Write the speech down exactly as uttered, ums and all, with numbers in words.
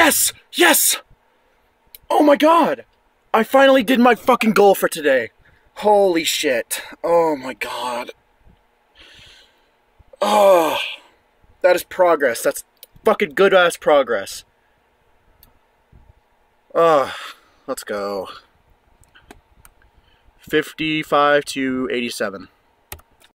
Yes! Yes! Oh my god! I finally did my fucking goal for today. Holy shit. Oh my god. Oh, that is progress. That's fucking good ass progress. Oh, let's go. fifty-five to eighty-seven.